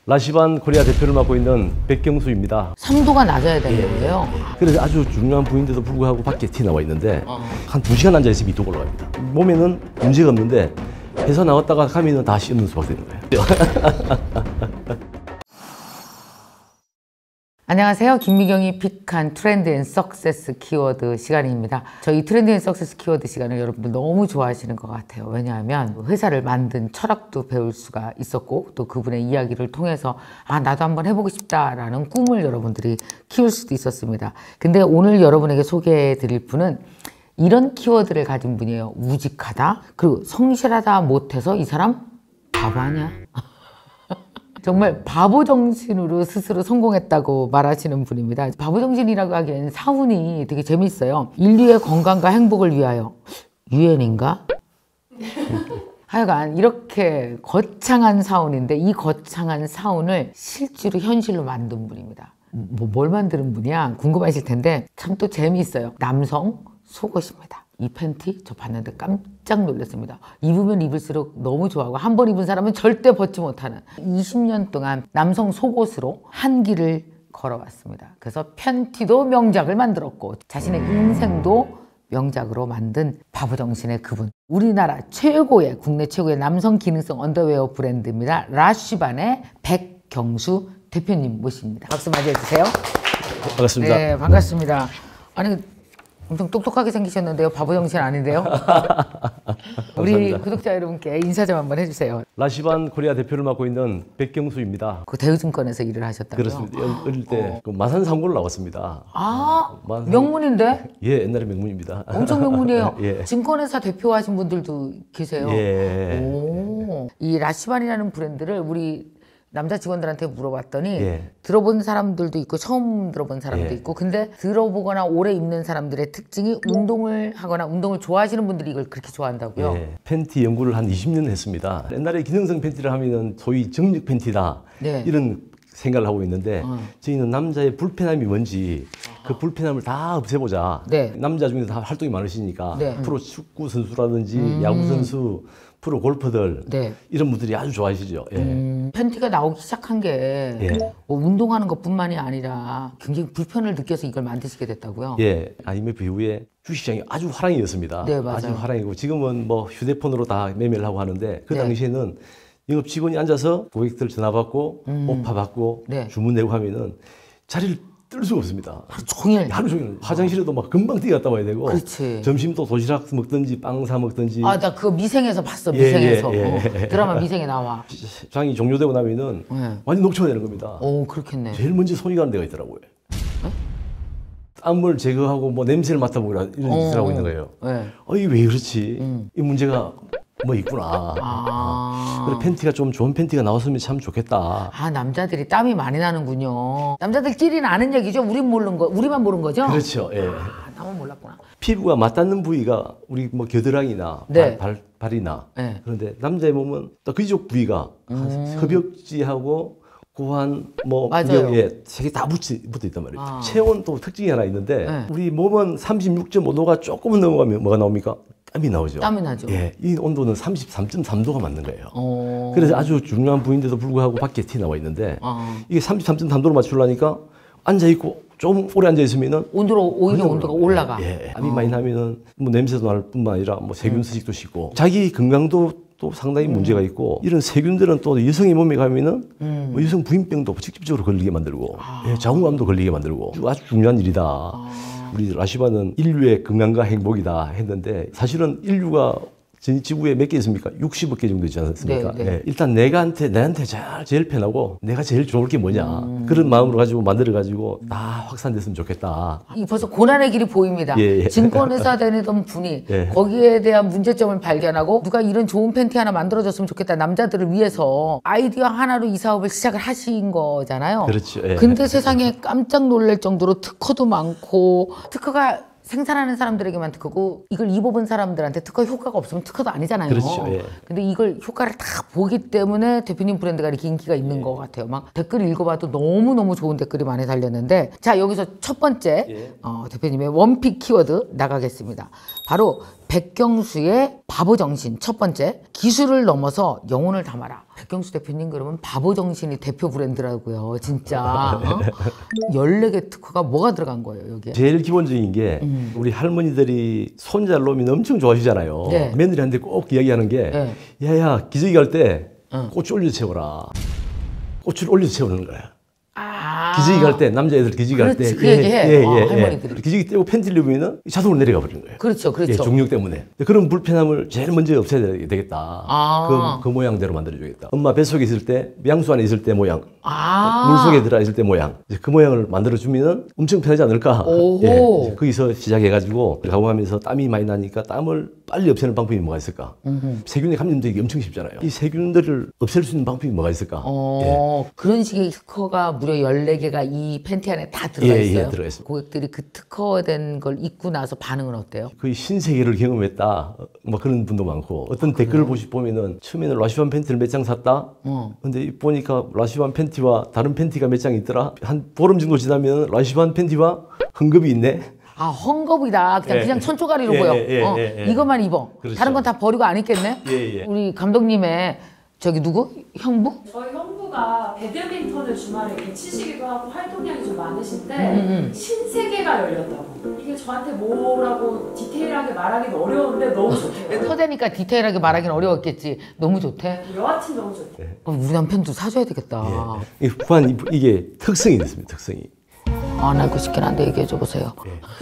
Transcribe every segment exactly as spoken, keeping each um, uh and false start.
라시반 코리아 대표를 맡고 있는 백경수입니다. 삼도가 낮아야 되는 예. 거예요? 그래서 아주 중요한 부위인데도 불구하고 밖에 티 나와 있는데 어. 한 두 시간 앉아있으면 이뚝 올라갑니다. 몸에는 문제가 없는데 회사 나왔다가 가면은 다 씻는 수가 되는 거예요. 안녕하세요. 김미경이 픽한 트렌드 앤 석세스 키워드 시간입니다. 저희 트렌드 앤 석세스 키워드 시간을 여러분들 너무 좋아하시는 것 같아요. 왜냐하면 회사를 만든 철학도 배울 수가 있었고 또 그분의 이야기를 통해서 아 나도 한번 해보고 싶다라는 꿈을 여러분들이 키울 수도 있었습니다. 근데 오늘 여러분에게 소개해 드릴 분은 이런 키워드를 가진 분이에요. 우직하다, 그리고 성실하다 못해서 이 사람 바보 아니야? 정말 바보 정신으로 스스로 성공했다고 말하시는 분입니다. 바보 정신이라고 하기에는 사운이 되게 재밌어요. 인류의 건강과 행복을 위하여. 유엔인가? 하여간 이렇게 거창한 사운인데 이 거창한 사운을 실제로 현실로 만든 분입니다. 뭐 뭘 만드는 분이야? 궁금하실 텐데 참 또 재미있어요. 남성 속옷입니다. 이 팬티 저 봤는데 깜짝 놀랐습니다. 입으면 입을수록 너무 좋아하고 한 번 입은 사람은 절대 벗지 못하는 이십 년 동안 남성 속옷으로 한 길을 걸어왔습니다. 그래서 팬티도 명작을 만들었고 자신의 인생도 명작으로 만든 바보정신의 그분. 우리나라 최고의 국내 최고의 남성 기능성 언더웨어 브랜드입니다. 라쉬반의 백경수 대표님 모십니다. 박수 맞이해 주세요. 반갑습니다. 네, 반갑습니다. 아니 엄청 똑똑하게 생기셨는데요. 바보 정신 아닌데요? 우리 구독자 여러분께 인사 좀 한번 해주세요. 라시반 코리아 대표를 맡고 있는 백경수입니다. 그 대우증권에서 일을 하셨다고요? 그렇습니다. 어릴 때 그 마산 상고를 나왔습니다. 아, 마산... 명문인데? 예, 옛날에 명문입니다. 엄청 명문이에요. 예. 증권회사 대표하신 분들도 계세요. 예. 오, 이 라쉬반이라는 브랜드를 우리 남자 직원들한테 물어봤더니 예. 들어본 사람들도 있고 처음 들어본 사람도 예. 있고 근데 들어보거나 오래 입는 사람들의 특징이 운동을 하거나 운동을 좋아하시는 분들이 이걸 그렇게 좋아한다고요? 예. 팬티 연구를 한 이십 년 했습니다. 옛날에 기능성 팬티를 하면은 소위 정력 팬티다 네. 이런 생각을 하고 있는데 어. 저희는 남자의 불편함이 뭔지 그 불편함을 다 없애보자. 네. 남자 중에서 다 활동이 많으시니까 네. 프로 축구 선수라든지 음. 야구 선수, 프로 골퍼들 네. 이런 분들이 아주 좋아하시죠. 예. 음, 팬티가 나오기 시작한 게 예. 뭐 운동하는 것뿐만이 아니라 굉장히 불편을 느껴서 이걸 만드시게 됐다고요? 예, 아이엠에프 이후에 주식시장이 아주 화랑이었습니다. 네, 맞아요. 아주 화랑이고 지금은 뭐 휴대폰으로 다 매매를 하고 하는데 그 네. 당시에는 영업 직원이 앉아서 고객들 전화 받고 음. 오파 받고 네. 주문 내고 하면은 자리를 뜰 수가 없습니다. 하루 종일. 하루 종일 화장실에도 막 금방 뛰어갔다 와야 되고 그렇지. 점심도 도시락 먹든지 빵 사 먹든지 아, 나 그거 미생에서 봤어. 예, 미생에서. 예, 예. 어, 드라마 미생에 나와. 장이 종료되고 나면은 네. 완전 녹초가 되는 겁니다. 오, 그렇겠네. 제일 먼저 손이 가는 데가 있더라고요. 땀을 제거하고 뭐 냄새를 맡아보라 이런 어, 짓을 하고 있는 거예요. 네. 어, 이게 왜 그렇지? 음. 이 문제가 뭐 있구나. 아. 그래 팬티가 좀 좋은 팬티가 나왔으면 참 좋겠다. 아, 남자들이 땀이 많이 나는군요. 남자들끼리는 아는 얘기죠? 우린 모르는 거, 우리만 모르는 거죠? 그렇죠. 예. 아, 나만 몰랐구나. 피부가 맞닿는 부위가 우리 뭐 겨드랑이나 네. 발, 발, 발이나 네. 그런데 남자의 몸은 또 그쪽 부위가 음. 허벅지하고 고환 뭐 맞아요. 구경에 세 개 다 붙어 있단 말이에요. 아. 체온 또 특징이 하나 있는데 네. 우리 몸은 삼십육 점 오 도가 조금만 넘어가면 뭐가 나옵니까? 땀이 나오죠. 땀이 나죠. 예, 이 온도는 삼십삼 점 삼 도가 맞는 거예요. 어. 그래서 아주 중요한 부위인데도 불구하고 밖에 티 나와 있는데 아. 이게 삼십삼 점 삼 도로 맞추려니까 앉아 있고 좀 오래 앉아 있으면은 온도로 오히려 온도가 올라가. 예, 땀이 많이 나면은 뭐 냄새도 날 뿐만 아니라 뭐 세균 서식도 씻고 자기 건강도 또 상당히 음. 문제가 있고 이런 세균들은 또 여성의 몸에 가면은 음. 뭐 여성 부인병도 직접적으로 걸리게 만들고 아. 예, 자궁암도 걸리게 만들고 아주 중요한 일이다. 아. 우리 라쉬반은 인류의 건강과 행복이다 했는데 사실은 인류가 전 지구에 몇 개 있습니까? 육십억 개 정도 있지 않습니까? 네, 네. 예, 일단 내가한테 내한테 잘 제일 편하고 내가 제일 좋을 게 뭐냐 음. 그런 마음으로 가지고 만들어 가지고 다 확산됐으면 좋겠다. 이 벌써 고난의 길이 보입니다. 예, 예. 증권회사 다니던 분이 예. 거기에 대한 문제점을 발견하고 누가 이런 좋은 팬티 하나 만들어줬으면 좋겠다. 남자들을 위해서 아이디어 하나로 이 사업을 시작을 하신 거잖아요. 그렇죠. 예. 근데 세상에 깜짝 놀랄 정도로 특허도 많고 특허가 생산하는 사람들에게만 특허고 이걸 입어본 사람들한테 특허 효과가 없으면 특허도 아니잖아요. 그렇죠. 예. 근데 이걸 효과를 다 보기 때문에 대표님 브랜드가 이렇게 인기가 있는 예. 것 같아요. 막 댓글 읽어봐도 너무너무 좋은 댓글이 많이 달렸는데 자 여기서 첫 번째 예. 어, 대표님의 원픽 키워드 나가겠습니다. 바로 백경수의 바보 정신 첫 번째, 기술을 넘어서 영혼을 담아라. 백경수 대표님 그러면 바보 정신이 대표 브랜드라고요. 진짜. 어? 열네 개 특허가 뭐가 들어간 거예요, 여기에? 제일 기본적인 게 음. 우리 할머니들이 손자 놓으면 엄청 좋아하시잖아요. 네. 며느리한테 꼭 이야기하는 게 네. 야야 기저귀 갈 때 응. 꽃을 올려 채워라. 꽃을 올려 채우는 거야. 아 기저귀 갈 때 남자애들 기저귀 갈 때 그 얘기 해. 예, 예, 어, 예, 할머니들이. 예. 기저귀 떼고 팬티를 입으면 자동으로 내려가 버리는 거예요. 그렇죠, 그렇죠. 예, 중력 때문에. 그런 불편함을 제일 먼저 없애야 되겠다. 아. 그, 그 모양대로 만들어주겠다. 엄마 뱃속에 있을 때, 양수 안에 있을 때 모양, 아. 물속에 들어 있을 때 모양. 이제 그 모양을 만들어주면 엄청 편하지 않을까. 오호. 예, 거기서 시작해가지고 가공하면서 땀이 많이 나니까 땀을 빨리 없애는 방법이 뭐가 있을까? 음흠. 세균에 감염되기 엄청 쉽잖아요. 이 세균들을 없앨 수 있는 방법이 뭐가 있을까? 어, 예. 그런 식의 특허가 무려 열네 개가 이 팬티 안에 다 들어가 예, 있어요. 예, 들어가 있습니다. 고객들이 그 특허된 걸 입고 나서 반응은 어때요? 거의 신세계를 경험했다. 뭐 그런 분도 많고 어떤 아, 댓글을 보시 보면은 처음에는 라시반 팬티를 몇 장 샀다. 어. 근데 보니까 라시반 팬티와 다른 팬티가 몇 장 있더라. 한 보름 정도 지나면 라시반 팬티와 헝겊이 있네. 아, 헝겊이다. 그냥, 예. 그냥 천초가리로 예, 보여. 예, 예, 어, 예, 예. 이것만 입어. 그렇죠. 다른 건 다 버리고 안 입겠네? 예, 예. 우리 감독님의 저기 누구? 형부? 저희 형부가 배드민턴을 주말에 이렇게 치시기도 하고 활동량이 좀 많으신데 음. 신세계가 열렸다고. 이게 저한테 뭐라고 디테일하게 말하기는 어려운데 너무 좋대요. 터대니까 디테일하게 말하기는 어려웠겠지. 너무 좋대. 여하튼 너무 좋대. 어, 우리 남편도 사줘야 되겠다. 예. 이 후한 이게 특성이 됐습니다. 특성이. 아, 나 그 시킨 한데 얘기해 줘 보세요. 예.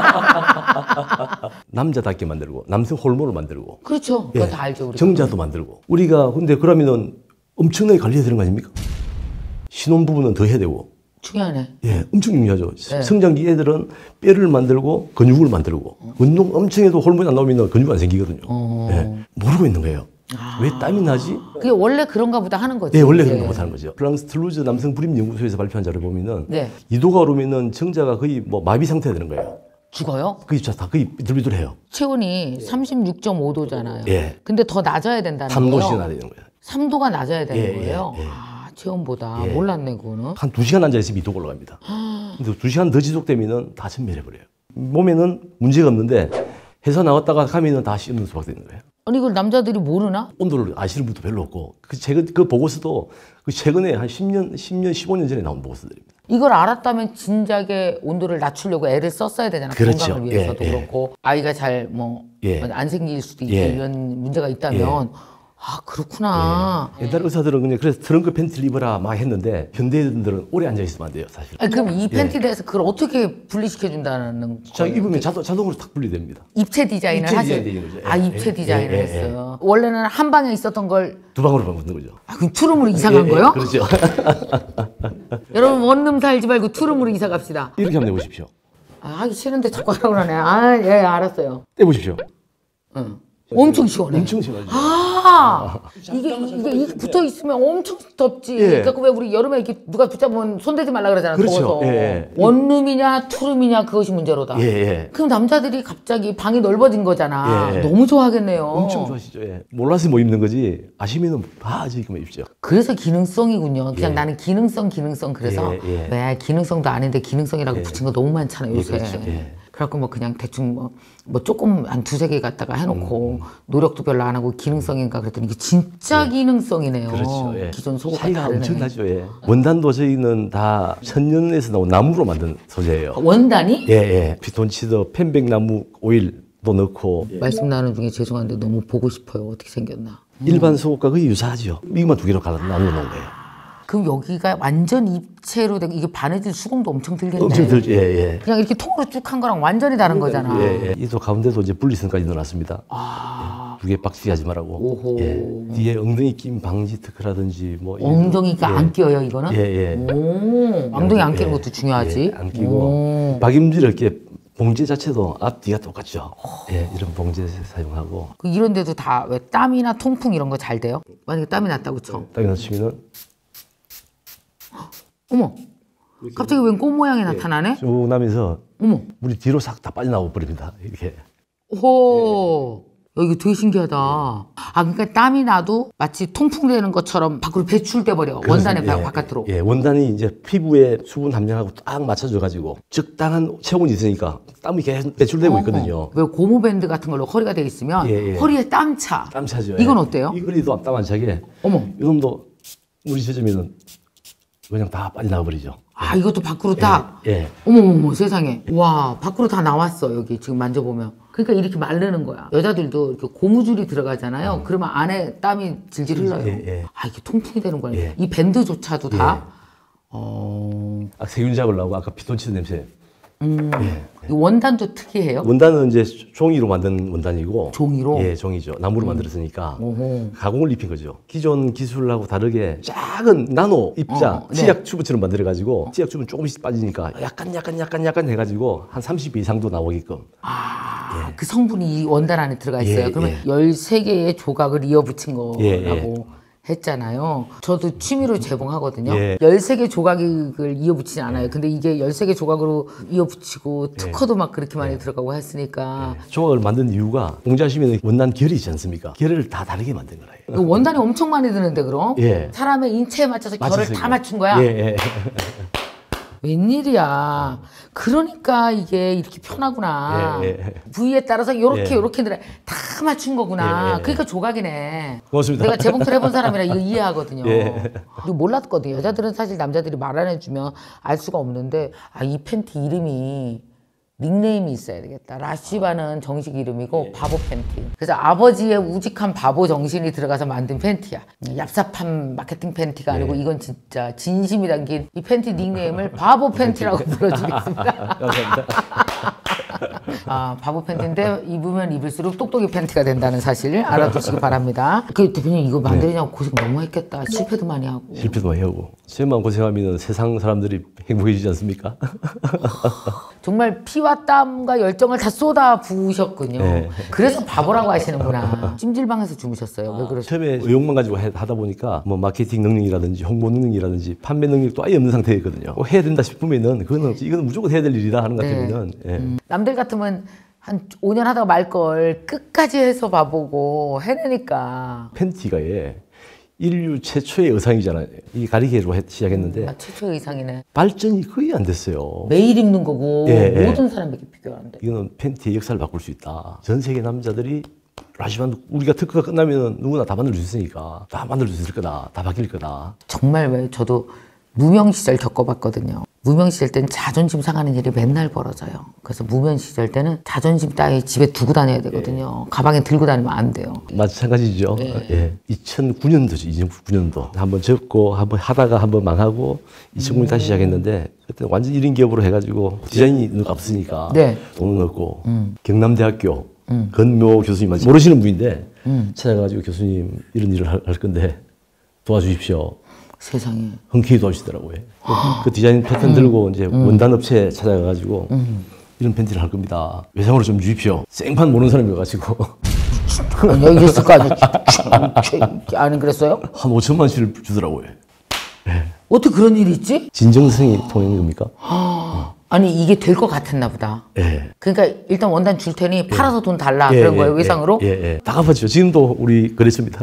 남자답게 만들고 남성 호르몬을 만들고. 그렇죠. 그거 예. 다 알죠. 우리가. 정자도 만들고. 우리가 근데 그러면은 엄청나게 관리해야 되는 거 아닙니까? 신혼 부부는 더 해야 되고. 중요하네. 예, 엄청 중요하죠. 네. 성장기 애들은 뼈를 만들고 근육을 만들고 어. 운동 엄청 해도 호르몬이 안 나오면 근육 안 생기거든요. 어. 예, 모르고 있는 거예요. 아. 왜 땀이 나지? 그게 원래 그런가 보다 하는 거지. 네, 원래 이제. 그런 거 못하는 거죠. 프랑스 툴루즈 남성 불임 연구소에서 발표한 자료를 보면은 네. 이 도가 오르면은 정자가 거의 뭐 마비 상태가 되는 거예요. 죽어요? 거의 다 거의 비뚤비뚤해요. 체온이 삼십육 점 오 도잖아요. 예. 근데 더 낮아야 된다는 삼 거예요. 도씩이나 되는 거예요. 삼 도가 낮아야 되는 예, 거예요. 예, 예. 아, 체온보다 예. 몰랐네 그거는. 한 두 시간 앉아있으면 이 도가 올라갑니다. 근데 두 시간 더 지속되면은 다 전멸해버려요. 몸에는 문제가 없는데 회사 나왔다가 가면은 다 씻는 수밖에 되는 거예요. 아니 이걸 남자들이 모르나? 온도를 아시는 분도 별로 없고 그 최근 그 보고서도 그 최근에 한 십 년, 십 년, 십오 년 전에 나온 보고서들입니다. 이걸 알았다면 진작에 온도를 낮추려고 애를 썼어야 되잖아. 그렇죠. 건강을 위해서도 예, 예. 그렇고 아이가 잘 뭐 안 예. 생길 수도 있고 예. 이런 문제가 있다면 아 그렇구나. 예. 옛날 의사들은 그냥 그래서 트렁크 팬티를 입어라 막 했는데 현대인들은 오래 앉아 있으면 안 돼요, 사실. 아니, 그럼 이 예. 팬티에 대해서 그걸 어떻게 분리시켜 준다는 자 거예요? 입으면 자동, 자동으로 탁 분리됩니다. 입체 디자인을 입체 하시. 디자인이 되는 거죠. 아 예. 입체 예. 디자인을 예. 예. 했어요. 원래는 한 방에 있었던 걸 두 방으로 바꾸는 거죠. 아, 그럼 투룸으로 이상한 예, 예, 거요? 그렇죠. 여러분 원룸 살지 말고 투룸으로 이사 갑시다. 이렇게 한번 해보십시오. 아, 하기 싫은데 자꾸 하라고 그러네. 아, 예, 알았어요. 떼보십시오. 응. 엄청 시원해. 엄청 시원하죠. 아, 이게, 이게, 이게 붙어 있으면 엄청 덥지. 예. 그러니까 왜 우리 여름에 이렇게 누가 붙잡으면 손대지 말라 그러잖아. 그렇죠. 더워서. 예, 예. 원룸이냐 투룸이냐 그것이 문제로다. 예, 예. 그럼 남자들이 갑자기 방이 넓어진 거잖아. 예. 너무 좋아하겠네요. 엄청 좋아하시죠. 예. 몰라서 뭐 입는 거지 아시면은 다 지금 입죠. 그래서 기능성이군요. 그냥 예. 나는 기능성, 기능성. 그래서 예, 예. 왜 기능성도 아닌데 기능성이라고 예. 붙인 거 너무 많잖아요, 요새. 예, 그렇죠. 예. 그래갖고 뭐 그냥 대충 뭐, 뭐 조금 한 두세 개 갖다가 해놓고 음. 노력도 별로 안 하고 기능성인가 그랬더니 이게 진짜 예. 기능성이네요. 그렇죠. 예. 기존 속옷과 차이가 다르네. 엄청나죠. 예. 원단도 저희는 다 천년에서 나온 나무로 만든 소재예요. 원단이? 예, 예. 피톤치드, 편백나무 오일도 넣고 말씀 나누는 중에 죄송한데 너무 보고 싶어요. 어떻게 생겼나. 일반 속옷과 거의 유사하죠. 이것만 두 개로 갈아 나눠 놓은 거예요. 그럼 여기가 완전 입체로 되고 이게 바느질 수공도 엄청 들겠네. 엄청 들죠. 예, 예. 그냥 이렇게 통으로 쭉 한 거랑 완전히 다른 거잖아. 예, 예. 이도 가운데도 이제 분리선까지 넣어놨습니다. 아. 두 개 빡치게 하지 말라고. 오호. 예. 뒤에 엉덩이 낀 방지 특허라든지 뭐. 엉덩이가 예. 안 끼어요, 이거는? 예, 예. 오, 엉덩이 안 끼는 예. 것도 중요하지. 예, 안 끼고. 오. 박임질 이렇게 봉제 자체도 앞, 뒤가 똑같죠. 예, 이런 봉제 사용하고. 그 이런 데도 다 왜 땀이나 통풍 이런 거 잘 돼요? 만약에 땀이 났다고 쳐. 딱 넣으시면은 어머, 갑자기 웬 꽃 모양이 나타나네? 쭉 나면서 어머, 물이 뒤로 싹 다 빠져나와 버립니다. 이렇게. 오, 이거 되게 신기하다. 아, 그러니까 땀이 나도 마치 통풍되는 것처럼 밖으로 배출돼 버려. 원단의 예, 바깥으로. 예, 원단이 이제 피부의 수분 함량하고 딱 맞춰져가지고 적당한 체온이 있으니까 땀이 계속 배출되고 어, 있거든요. 어. 왜 고무밴드 같은 걸로 허리가 돼 있으면 예, 예. 허리에 땀 차. 땀 차죠. 이건 예. 어때요? 이 허리도 땀 안 차게. 어머. 이놈도 물이 젖으면은 그냥 다 빠져나가 버리죠. 아, 이것도 밖으로 다. 예. 어머머머 세상에. 와, 밖으로 다 나왔어. 여기 지금 만져보면. 그러니까 이렇게 마르는 거야. 여자들도 이렇게 고무줄이 들어가잖아요. 음. 그러면 안에 땀이 질질 흘러요. 예, 예. 아, 이게 통풍이 되는 거네. 예. 이 밴드조차도 다. 예. 어. 아, 세균 잡으려고 아까 피톤치드 냄새. 음. 예. 이 원단도 특이해요? 원단은 이제 종이로 만든 원단이고. 종이로? 예, 종이죠. 나무로 만들었으니까 오호. 가공을 입힌 거죠. 기존 기술하고 다르게 작은 나노 입자, 어, 네. 치약 튜브처럼 만들어가지고 치약 튜브는 조금씩 빠지니까 약간 약간 약간 약간 해가지고 한 삼십 배 이상도 나오게끔. 아, 그 성분이 이 원단 안에 들어가 있어요. 예, 그러면 예. 열세 개의 조각을 이어붙인 거라고 예, 예. 했잖아요. 저도 취미로 재봉하거든요. 예. 열세 개 조각을 이어붙이지 않아요. 근데 이게 열세 개 조각으로 이어붙이고 특허도 막 그렇게 많이 들어가고 했으니까 조각을 만든 이유가 공자시면 원단 결이 있지 않습니까? 결을 다 다르게 만든 거예요. 이거 원단이 엄청 많이 드는데 그럼? 예. 사람의 인체에 맞춰서 결을 맞췄어요. 다 맞춘 거야? 예, 예. 웬일이야. 그러니까 이게 이렇게 편하구나. 예, 예. 부위에 따라서 이렇게 예. 이렇게 다 맞춘 거구나. 예, 예. 그러니까 조각이네. 고맙습니다. 내가 재봉틀 해본 사람이라 이거 이해하거든요. 예. 그리고 몰랐거든요. 여자들은 사실 남자들이 말 안 해주면 알 수가 없는데 아, 이 팬티 이름이 닉네임이 있어야 되겠다. 라쉬바는 정식 이름이고 바보 팬티. 그래서 아버지의 우직한 바보 정신이 들어가서 만든 팬티야. 얍삽한 마케팅 팬티가 아니고 이건 진짜 진심이 담긴 이 팬티 닉네임을 바보 팬티라고 불러주겠습니다. 감사합니다. 아, 바보 팬티인데 입으면 입을수록 똑똑이 팬티가 된다는 사실 알아두시기 바랍니다. 그 대표님 이거 만들려고 고생 너무 했겠다. 실패도 많이 하고. 실패도 많이 하고. 저만 고생하면 세상 사람들이 행복해지지 않습니까? 정말 피와 땀과 열정을 다 쏟아 부으셨군요. 네. 그래서 바보라고 하시는구나. 찜질방에서 주무셨어요. 왜 그러세요? 처음에 의욕만 가지고 해- 하다 보니까 뭐 마케팅 능력이라든지 홍보 능력이라든지 판매 능력도 아예 없는 상태였거든요. 뭐 해야 된다 싶으면은 그거는 이거는 무조건 해야 될 일이다 하는 것 네. 같으면은 예. 음, 남들 같으면 한 오 년 하다가 말 걸 끝까지 해서 봐보고 해내니까. 팬티가 예. 인류 최초의 의상이잖아요. 이 가리개로 해- 시작했는데 아, 최초 의상이네. 발전이 거의 안 됐어요. 매일 입는 거고 예, 예. 모든 사람에게 비교하는데. 이거는 팬티의 역사를 바꿀 수 있다. 전 세계 남자들이 라시반 우리가 특허가 끝나면 누구나 다 만들 수 있으니까 다 만들 수 있을 거다. 다 바뀔 거다. 정말 왜 저도 무명 시절 겪어봤거든요. 무명 시절 때는 자존심 상하는 일이 맨날 벌어져요. 그래서 무명 시절 때는 자존심 따위 집에 두고 다녀야 되거든요. 가방에 들고 다니면 안 돼요. 마찬가지죠. 예. 이천구 년도죠. 이천구 년도. 한번 접고 한번 하다가 한번 망하고 이천구 년 다시 시작했는데 그때 완전 일 인 기업으로 해가지고 디자인이 없으니까 네. 돈은 없고 경남대학교 건묘 교수님 모르시는 분인데 찾아가지고 교수님 이런 일을 할, 할 건데 도와주십시오. 세상에. 흔쾌히 도와주시더라고요. 그 디자인 패턴 들고 이제 원단 업체 찾아가가지고 이런 팬티를 할 겁니다. 외상으로 좀 주십시오. 생판 모르는 사람이어가지고 아니요, 이랬을 거 아니에요. 아니, 그랬어요? 한 오천만 원씩을 주더라고요. 어떻게 그런 일이 있지? 진정성이 통한 겁니까? 아니, 이게 될 것 같았나 보다. 예. 그러니까 일단 원단 줄 테니 팔아서 돈 달라. 예, 그런 예, 거예요, 예, 외상으로? 예, 예. 다 갚았죠. 지금도 우리 그랬습니다.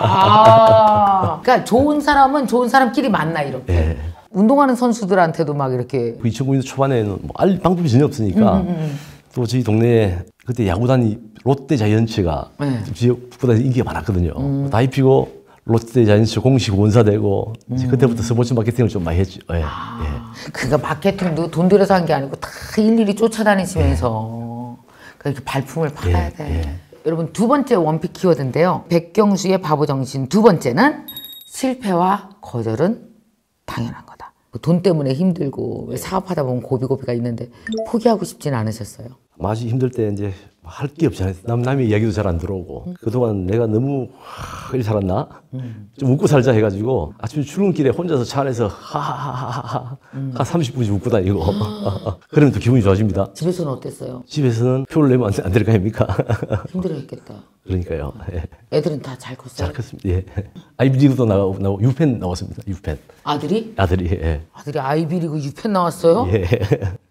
아. 그러니까 좋은 사람은 좋은 사람끼리 만나, 이렇게. 예. 운동하는 선수들한테도 막 이렇게. 그 이천구 년도 초반에는 뭐 알 방법이 전혀 없으니까 또 저희 동네에 그때 야구단이 롯데 자이언츠가 네. 지역보다 인기가 많았거든요. 다 입히고 롯데 자이언츠 공식 원사되고 이제 그때부터 스포츠 마케팅을 좀 많이 했죠. 예. 예. 그러니까 마케팅도 돈 들여서 한 게 아니고 다 일일이 쫓아다니시면서 그렇게 발품을 팔아야 예, 돼. 여러분 두 번째 원픽 키워드인데요. 백경수의 바보 정신 두 번째는 실패와 거절은 당연한 거다. 돈 때문에 힘들고 왜 사업하다 보면 고비고비가 있는데 포기하고 싶진 않으셨어요? 맛이 힘들 때 이제 할 게 없잖아요. 남, 남의 이야기도 잘 안 들어오고. 그동안 내가 너무 하, 일 살았나? 좀 웃고 살자 해가지고 아침 출근길에 혼자서 차 안에서 하하하하하 한 삼십 분씩 웃고 다니고. 그러면 또 기분이 좋아집니다. 집에서는 어땠어요? 집에서는 표를 내면 안, 안 될 거 아닙니까? 힘들었겠다. 그러니까요. 예. 애들은 다 잘 컸어요? 잘 컸습니다. 예. 아이비리그도 나가고, 나가고 유펜 나왔습니다. 유펜. 아들이? 아들이. 예. 아들이 아이비리그 유펜 나왔어요? 예.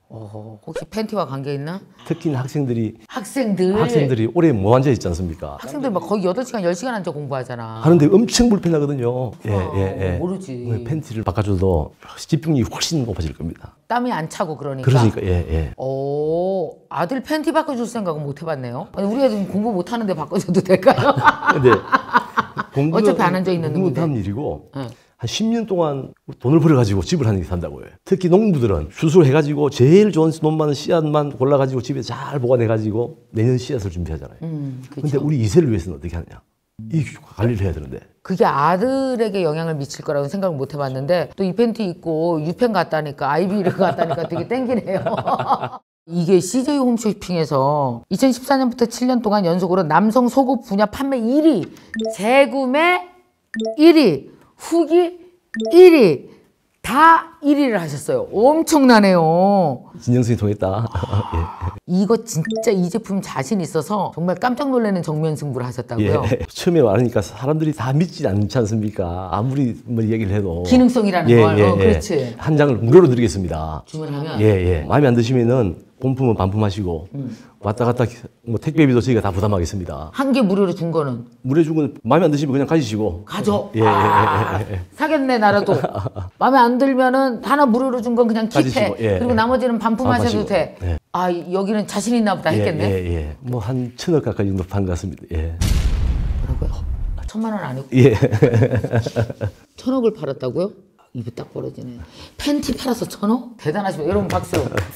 어, 혹시 팬티와 관계 있나? 특히 학생들이 학생들 학생들이 오래 못 앉아 있지 않습니까? 학생들 막 거의 여덟 시간 열 시간 앉아 공부하잖아. 하는데 엄청 불편하거든요. 예, 아, 예, 예. 모르지. 팬티를 바꿔줘도 집중력이 훨씬 높아질 겁니다. 땀이 안 차고 그러니까. 그러니까 예, 예. 오, 아들 팬티 바꿔줄 생각은 못 해봤네요. 아니, 우리 애들 공부 못 하는데 바꿔줘도 될까요? 근데 공부는 어차피 안 앉아 있는 공부는 놈인데. 하는 일이고 응. 한 십 년 동안 돈을 벌어가지고 집을 하는 게 산다고 해요. 특히 농부들은 수술해가지고 제일 좋은 논 많은 씨앗만 골라가지고 집에 잘 보관해가지고 내년 씨앗을 준비하잖아요. 음, 근데 그렇죠. 우리 이 세를 위해서는 어떻게 하느냐? 이 관리를 해야 되는데. 그게 아들에게 영향을 미칠 거라고 생각을 못 해봤는데 또 이 팬티 입고 유펜 갔다니까 아이비를 갔다니까 되게 땡기네요. 이게 씨제이 홈쇼핑에서 이천십사 년부터 칠 년 동안 연속으로 남성 속옷 분야 판매 일 위, 재구매 일 위, 후기 일 위, 다 일 위를 하셨어요. 엄청나네요. 진정성이 통했다. 예. 이거 진짜 이 제품 자신 있어서 정말 깜짝 놀라는 정면 승부를 하셨다고요? 예. 처음에 말하니까 사람들이 다 믿지 않지 않습니까? 아무리 뭐 얘기를 해도. 기능성이라는 예, 걸. 예, 어, 예. 그렇지. 한 장을 무료로 드리겠습니다. 주문하면 예, 예. 마음에 안 드시면은 본품은 반품하시고 음. 왔다 갔다 뭐 택배비도 저희가 다 부담하겠습니다. 한 개 무료로 준 거는 물에 주고 마음에 안 드시면 그냥 가지시고. 가져. 예, 예, 아, 예, 예, 예. 사겠네 나라도. 마음에 안 들면은 하나 무료로 준 건 그냥 킵해. 가지시고, 예, 그리고 예. 나머지는 반품하셔도 반품하시고, 돼. 예. 아 여기는 자신 있나 보다 했겠네. 예, 예, 예. 뭐 한 천억 가까이 정도 판 것 같습니다. 예. 뭐라고요? 천만 원 아니고 예. 천억을 팔았다고요? 입이 딱 벌어지네. 팬티 팔아서 천억? 대단하시고 여러분 박수.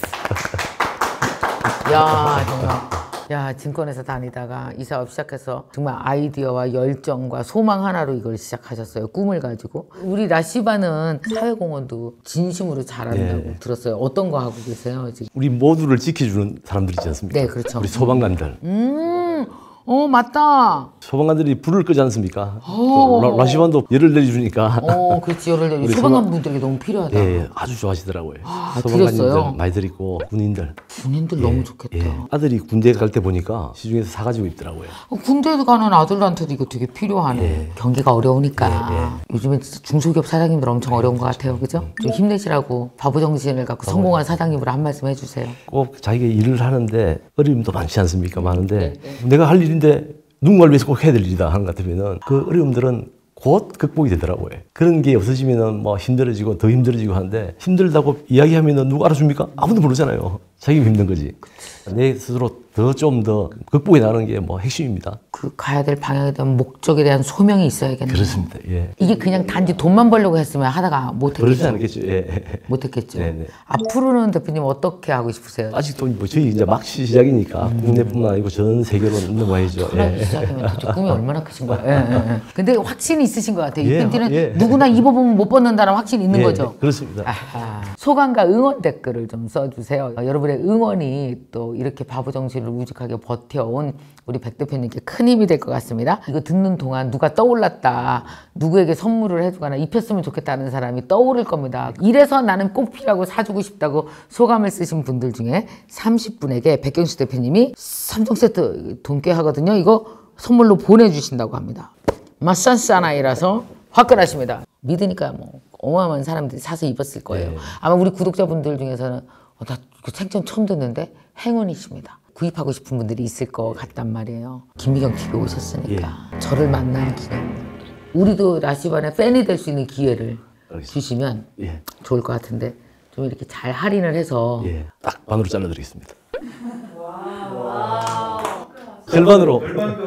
야 정말. 야 증권회사 다니다가 이 사업 시작해서 정말 아이디어와 열정과 소망 하나로 이걸 시작하셨어요. 꿈을 가지고. 우리 라시바는 사회공헌도 진심으로 잘한다고 예. 들었어요. 어떤 거 하고 계세요 지금? 우리 모두를 지켜주는 사람들이지 않습니까? 네, 그렇죠. 우리 소방관들. 음, 어 맞다. 소방관들이 불을 끄지 않습니까? 오. 또 라- 라시반도 열을 내주니까. 어 그렇지 열을 내리. 우리 소방관 분들에게 너무 필요하다. 예, 예, 아주 좋아하시더라고요. 아, 소방관님들 드렸어요? 많이 드리고 군인들. 군인들 너무 좋겠다. 예. 아들이 군대 갈 때 보니까 시중에서 사가지고 있더라고요. 어, 군대도 가는 아들한테도 이거 되게 필요하네. 예. 경기가 어려우니까. 요즘에 진짜 중소기업 사장님들 엄청 어려운 것 같아요. 그죠? 좀 힘내시라고 바보 정신을 갖고 성공한 사장님으로 한 말씀 해주세요. 꼭 자기가 일을 하는데 어려움도 많지 않습니까? 많은데 네, 내가 할 일인데 누군가를 위해서 꼭 해야 될 일이다 하는 것 같으면은 그 어려움들은 곧 극복이 되더라고요. 그런 게 없어지면은 뭐 힘들어지고 더 힘들어지고 하는데 힘들다고 이야기하면은 누가 알아줍니까? 아무도 모르잖아요. 자기가 힘든 거지. 내 스스로 더 좀 더 극복해 나가는 게 뭐 핵심입니다. 그 가야 될 방향에 대한 목적에 대한 소명이 있어야겠네요. 그렇습니다. 예. 이게 그냥 단지 돈만 벌려고 했으면 하다가 그러지 못했겠죠. 않겠죠. 예. 못했겠죠. 네네. 앞으로는 대표님 어떻게 하고 싶으세요? 아직도 뭐 저희 이제 막 시작이니까 국내뿐만 아니고 전 세계로 넘어야죠. 하나 예. 시작하면 도대체 꿈이 얼마나 크신 거예요? 예, 예, 예. 근데 확신이 있으신 것 같아요. 이 예, 팬티는 예. 누구나 입어보면 못 벗는다는 확신이 있는 예, 거죠. 그렇습니다. 아하. 소감과 응원 댓글을 좀 써주세요. 어, 여러분의 응원이 또 이렇게 바보 정신을 우직하게 버텨온 우리 백 대표님께 큰 힘이 될 것 같습니다. 이거 듣는 동안 누가 떠올랐다, 누구에게 선물을 해주거나 입혔으면 좋겠다는 사람이 떠오를 겁니다. 이래서 나는 꼭 필요하고 사주고 싶다고 소감을 쓰신 분들 중에 삼십 분에게 백경수 대표님이 삼 종 세트 돈 꽤 하거든요. 이거 선물로 보내주신다고 합니다. 마산사나이라서 화끈하십니다. 믿으니까 뭐 어마어마한 사람들이 사서 입었을 거예요. 네. 아마 우리 구독자분들 중에서는 어, 나 그 생전 처음 듣는데 행운이십니다. 구입하고 싶은 분들이 있을 것 같단 말이에요. 김미경 티비 오셨으니까 저를 만난 기념. 우리도 라시반의 팬이 될 수 있는 기회를 알겠습니다. 주시면 예. 좋을 것 같은데 좀 이렇게 잘 할인을 해서 예. 딱 반으로 잘라드리겠습니다. 절반으로.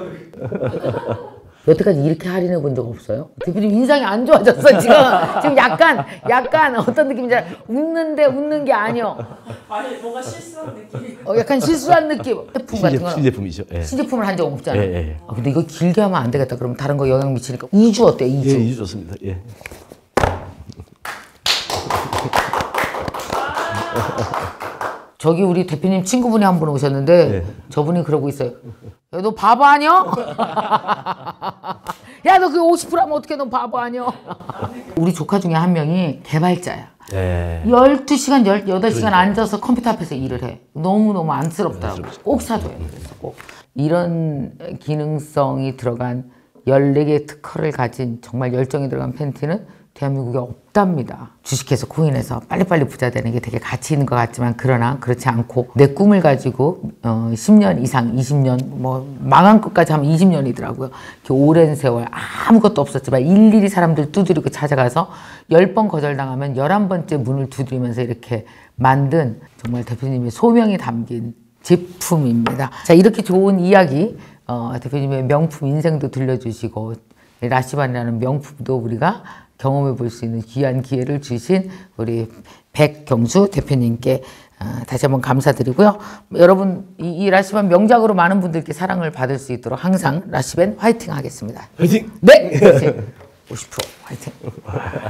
여태까지 이렇게 할인해 본 적 없어요? 대표님 인상이 안 좋아졌어 지금. 지금 약간 약간 어떤 느낌인지 알아? 웃는데 웃는 게 아니요. 아니 뭔가 실수한 느낌. 어, 약간 실수한 느낌. 제품 같은 신제품, 거 신제품이죠. 예. 신제품을 한 적 없잖아. 예, 예. 아, 근데 이거 길게 하면 안 되겠다. 그럼 다른 거 영향 미치니까 이 주 어때? 이 예, 주. 이주 좋습니다. 예. 저기 우리 대표님 친구분이 한 분 오셨는데 네. 저분이 그러고 있어요. 야, 너 바보 아니야? 야, 너 그 오십 퍼센트 하면 어떻게 너 바보 아니야? 우리 조카 중에 한 명이 개발자야. 예. 열두 시간, 열여덟 시간 앉아서 컴퓨터 앞에서 일을 해. 너무너무 안쓰럽더라고. 꼭 사줘요. 그래서 꼭. 이런 기능성이 들어간 열네 개의 특허를 가진 정말 열정이 들어간 팬티는 대한민국에 없답니다. 주식해서 코인해서 빨리빨리 부자 되는 게 되게 가치 있는 것 같지만 그러나 그렇지 않고 내 꿈을 가지고 어, 십 년 이상, 이십 년 뭐 망한 것까지 하면 이십 년이더라고요. 이렇게 오랜 세월 아무것도 없었지만 일일이 사람들 두드리고 찾아가서 열 번 거절당하면 열한 번째 문을 두드리면서 이렇게 만든 정말 대표님의 소명이 담긴 제품입니다. 자, 이렇게 좋은 이야기 어, 대표님의 명품 인생도 들려주시고 라시반이라는 명품도 우리가 경험해 볼 수 있는 귀한 기회를 주신 우리 백경수 대표님께 어, 다시 한번 감사드리고요. 여러분 이, 이 라시반 명작으로 많은 분들께 사랑을 받을 수 있도록 항상 라시반 화이팅 하겠습니다. 화이팅! 네! 화이팅! 오십 퍼센트 화이팅!